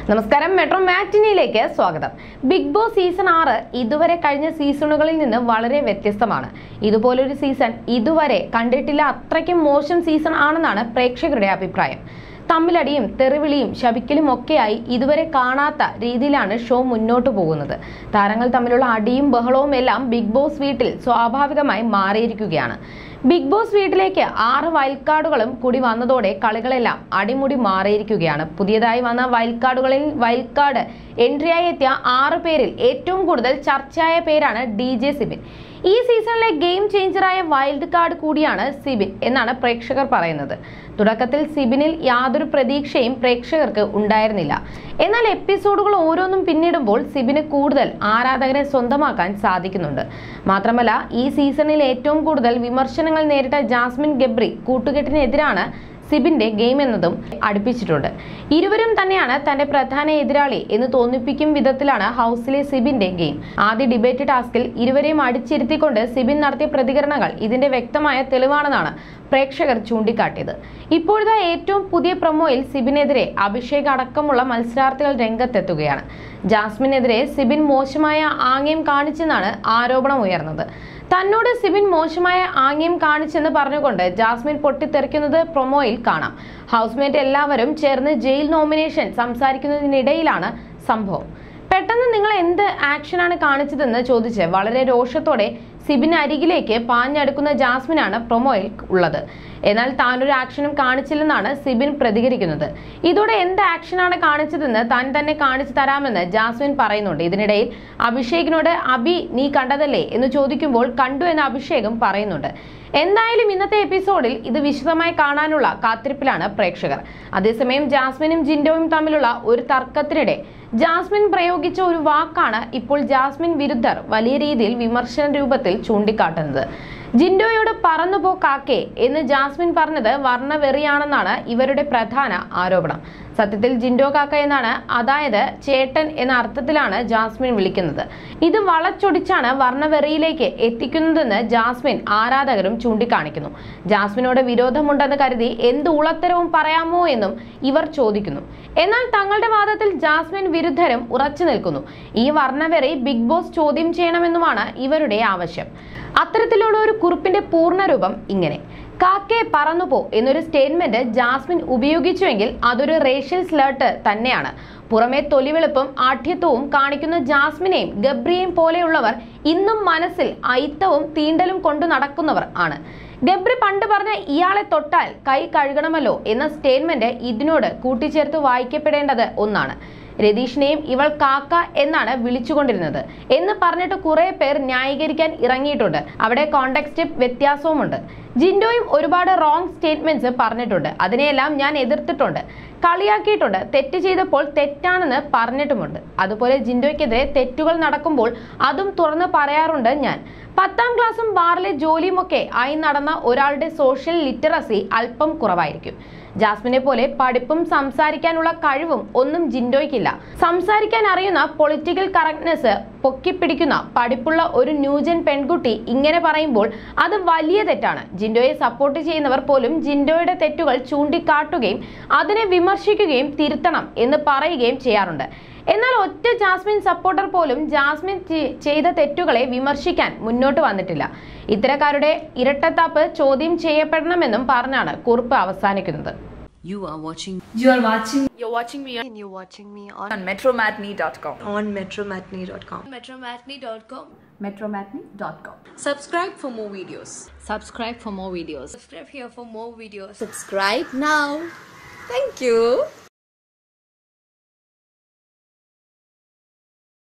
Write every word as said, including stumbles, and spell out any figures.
നമസ്കാരം, മെട്രോ മാറ്റിനിയിലേക്ക് സ്വാഗതം. Big boss season ആറ് ഇതുവരെ കഴിഞ്ഞ സീസണുകളിൽ നിന്ന് വളരെ വ്യത്യസ്തമാണ്. ഇതുപോലൊരു സീസൺ ഇതുവരെ കണ്ടിട്ടില്ല. അത്രയ്ക്കും മോശം സീസൺ ആണെന്നാണ് പ്രേക്ഷകരുടെ അഭിപ്രായം. തമ്മിലടിയും തെറിവിളിയും ശപിക്കലും ഒക്കെയായി ഇതുവരെ കാണാത്ത രീതിയിലാണ് ഷോ മുന്നോട്ട് പോകുന്നത്. താരങ്ങൾ തമ്മിലുള്ള അടിയും ബഹളവും എല്ലാം ബിഗ് ബോസ് വീട്ടിൽ സ്വാഭാവികമായി മാറിയിരിക്കുകയാണ്. ബിഗ് ബോസ് വീട്ടിലേക്ക് ആറ് വൈൽഡ് കാർഡുകളും കൂടി വന്നതോടെ കളികളെല്ലാം അടിമുടി മാറിയിരിക്കുകയാണ്. പുതിയതായി വന്ന വൈൽഡ് കാർഡുകളിൽ വൈൽഡ് കാർഡ് എൻട്രിയായി എത്തിയ ആറ് പേരിൽ ഏറ്റവും കൂടുതൽ ചർച്ചയായ പേരാണ് ഡി ജെ സിബിൻ. ഈ സീസണിലെ ഗെയിം ചേഞ്ചറായ വൈൽഡ് കാർഡ് കൂടിയാണ് സിബിൻ എന്നാണ് പ്രേക്ഷകർ പറയുന്നത്. തുടക്കത്തിൽ സിബിനിൽ യാതൊരു പ്രതീക്ഷയും പ്രേക്ഷകർക്ക് ഉണ്ടായിരുന്നില്ല. എന്നാൽ എപ്പിസോഡുകൾ ഓരോന്നും പിന്നിടുമ്പോൾ സിബിന് കൂടുതൽ ആരാധകരെ സ്വന്തമാക്കാൻ സാധിക്കുന്നുണ്ട്. മാത്രമല്ല, ഈ സീസണിൽ ഏറ്റവും കൂടുതൽ വിമർശനങ്ങൾ നേരിട്ട ജാസ്മിൻ ഗബ്രി കൂട്ടുകെട്ടിനെതിരാണ് സിബിന്റെ ഗെയിം എന്നതും അടുപ്പിച്ചിട്ടുണ്ട്. ഇരുവരും തന്നെയാണ് തന്റെ പ്രധാന എതിരാളി എന്ന് തോന്നിപ്പിക്കും വിധത്തിലാണ് ഹൗസിലെ സിബിന്റെ ഗെയിം. ആദ്യ ഡിബേറ്റ് ടാസ്കിൽ ഇരുവരെയും അടിച്ചിരുത്തിക്കൊണ്ട് സിബിൻ നടത്തിയ പ്രതികരണങ്ങൾ ഇതിന്റെ വ്യക്തമായ തെളിവാണെന്നാണ് പ്രേക്ഷകർ ചൂണ്ടിക്കാട്ടിയത്. ഇപ്പോഴത്തെ ഏറ്റവും പുതിയ പ്രൊമോയിൽ സിബിനെതിരെ അഭിഷേക് അടക്കമുള്ള മത്സരാർത്ഥികൾ രംഗത്തെത്തുകയാണ്. ജാസ്മിനെതിരെ സിബിൻ മോശമായ ആംഗ്യം കാണിച്ചെന്നാണ് ആരോപണം ഉയർന്നത്. തന്നോട് സിബിൻ മോശമായ ആംഗ്യം കാണിച്ചെന്ന് പറഞ്ഞുകൊണ്ട് ജാസ്മിൻ പൊട്ടിത്തെറിക്കുന്നത് പ്രൊമോയിൽ കാണാം. ഹൗസ്മേറ്റ് എല്ലാവരും ചേർന്ന് ജയിൽ നോമിനേഷൻ സംസാരിക്കുന്നതിനിടയിലാണ് സംഭവം. പെട്ടെന്ന് നിങ്ങൾ എന്ത് ആക്ഷനാണ് കാണിച്ചതെന്ന് ചോദിച്ച് വളരെ രോഷത്തോടെ സിബിൻ അരികിലേക്ക് പാഞ്ഞടുക്കുന്ന ജാസ്മിനാണ് പ്രൊമോയിൽ ഉള്ളത്. എന്നാൽ താനൊരു ആക്ഷനും കാണിച്ചില്ലെന്നാണ് സിബിൻ പ്രതികരിക്കുന്നത്. ഇതോടെ എന്ത് ആക്ഷനാണ് കാണിച്ചതെന്ന് താൻ തന്നെ കാണിച്ചു തരാമെന്ന് ജാസ്മിൻ പറയുന്നുണ്ട്. ഇതിനിടയിൽ അഭിഷേകിനോട് അഭി നീ കണ്ടതല്ലേ എന്ന് ചോദിക്കുമ്പോൾ കണ്ടു എന്ന് അഭിഷേകും പറയുന്നുണ്ട്. എന്തായാലും ഇന്നത്തെ എപ്പിസോഡിൽ ഇത് വിശദമായി കാണാനുള്ള കാത്തിരിപ്പിലാണ് പ്രേക്ഷകർ. അതേസമയം ജാസ്മിനും ജിൻഡോയും തമ്മിലുള്ള ഒരു തർക്കത്തിനിടെ ജാസ്മിൻ പ്രയോഗിച്ച ഒരു വാക്കാണ് ഇപ്പോൾ ജാസ്മിൻ വിരുദ്ധർ വലിയ രീതിയിൽ വിമർശന രൂപത്തിൽ ചൂണ്ടിക്കാട്ടുന്നത്. ജിൻഡോയോട് പറന്നുപോ കാക്കേ എന്ന് ജാസ്മിൻ പറഞ്ഞത് വർണ്ണവെറിയാണെന്നാണ് ഇവരുടെ പ്രധാന ആരോപണം. സത്യത്തിൽ ജിൻഡോ കാക്ക എന്നാണ്, അതായത് ചേട്ടൻ എന്ന അർത്ഥത്തിലാണ് ജാസ്മിൻ വിളിക്കുന്നത്. ഇത് വളച്ചൊടിച്ചാണ് വർണ്ണവെറിയിലേക്ക് എത്തിക്കുന്നതെന്ന് ജാസ്മിൻ ആരാധകരും ചൂണ്ടിക്കാണിക്കുന്നു. ജാസ്മിനോട് വിരോധമുണ്ടെന്ന് കരുതി എന്ത് ഉളത്തരവും പറയാമോ എന്നും ഇവർ ചോദിക്കുന്നു. എന്നാൽ തങ്ങളുടെ വാദത്തിൽ ജാസ്മിൻ വിരുദ്ധരും ഉറച്ചു നിൽക്കുന്നു. ഈ വർണ്ണവെറി ബിഗ് ബോസ് ചോദ്യം ചെയ്യണമെന്നുമാണ് ഇവരുടെ ആവശ്യം. അത്തരത്തിലുള്ള ഒരു കുറിപ്പിന്റെ പൂർണ്ണരൂപം ഇങ്ങനെ: കാക്കേ പറന്നുപോ എന്നൊരു സ്റ്റേറ്റ്മെന്റ് ജാസ്മിൻ ഉപയോഗിച്ചുവെങ്കിൽ അതൊരു റേഷ്യൽ സ്ലേർട്ട് തന്നെയാണ്. പുറമെ തൊലിവെളുപ്പും ആഠ്യത്വവും കാണിക്കുന്ന ജാസ്മിനെയും ഗബ്രിയെയും പോലെയുള്ളവർ ഇന്നും മനസ്സിൽ അയിത്തവും തീണ്ടലും കൊണ്ടു നടക്കുന്നവർ ആണ്. ഗബ്രി പണ്ട് പറഞ്ഞ ഇയാളെ തൊട്ടാൽ കൈ കഴുകണമല്ലോ എന്ന സ്റ്റേറ്റ്മെന്റ് ഇതിനോട് കൂട്ടിച്ചേർത്ത് വായിക്കപ്പെടേണ്ടത് ഒന്നാണ്. രതീഷിനെയും ഇവൾ കാക്ക എന്നാണ് വിളിച്ചുകൊണ്ടിരുന്നത് എന്ന് പറഞ്ഞിട്ട് കുറെ പേർ ന്യായീകരിക്കാൻ ഇറങ്ങിയിട്ടുണ്ട്. അവിടെ കോണ്ടെക്സ്റ്റ് വ്യത്യാസവുമുണ്ട്. ജിൻഡോയും ഒരുപാട് റോങ് സ്റ്റേറ്റ്മെന്റ്സ് പറഞ്ഞിട്ടുണ്ട്. അതിനെയെല്ലാം ഞാൻ എതിർത്തിട്ടുണ്ട്, കളിയാക്കിയിട്ടുണ്ട്. തെറ്റ് ചെയ്തപ്പോൾ തെറ്റാണെന്ന് പറഞ്ഞിട്ടുമുണ്ട്. അതുപോലെ ജിൻഡോയ്ക്കെതിരെ തെറ്റുകൾ നടക്കുമ്പോൾ അതും തുറന്ന് പറയാറുണ്ട് ഞാൻ. പത്താം ക്ലാസ്സും ബാറിലെ ജോലിയുമൊക്കെ ആയി നടന്ന ഒരാളുടെ സോഷ്യൽ ലിറ്ററസി അല്പം കുറവായിരിക്കും. ജാസ്മിനെ പോലെ പഠിപ്പും സംസാരിക്കാനുള്ള കഴിവും ഒന്നും ജിൻഡോയ്ക്കില്ല. സംസാരിക്കാൻ അറിയുന്ന പൊളിറ്റിക്കൽ കറക്റ്റ്നെസ് പൊക്കിപ്പിടിക്കുന്ന പഠിപ്പുള്ള ഒരു ന്യൂജൻ പെൺകുട്ടി ഇങ്ങനെ പറയുമ്പോൾ അത് വലിയ തെറ്റാണ്. ജിൻഡോയെ സപ്പോർട്ട് ചെയ്യുന്നവർ പോലും ജിൻഡോയുടെ തെറ്റുകൾ ചൂണ്ടിക്കാട്ടുകയും അതിനെ വിമർശിക്കുകയും തിരുത്തണം എന്ന് പറയുകയും ചെയ്യാറുണ്ട്. എന്നാൽ ഒറ്റ ജാസ്മിൻ സപ്പോർട്ടർ പോലും ജാസ്മിൻ ചെയ്ത തെറ്റുകളെ വിമർശിക്കാൻ മുന്നോട്ട് വന്നിട്ടില്ല. ഇത്തരക്കാരുടെ ഇരട്ടത്താപ്പ് ചോദ്യം ചെയ്യപ്പെടണമെന്നും പറഞ്ഞാണ് കുറിപ്പ് അവസാനിക്കുന്നത്. You are watching. You are watching. You're watching me. And you're watching me on, on metro matinee dot com. On metro matinee dot com. metro matinee dot com. metro matinee dot com. Subscribe for more videos. Subscribe for more videos. Subscribe here for more videos. Subscribe now. Thank you.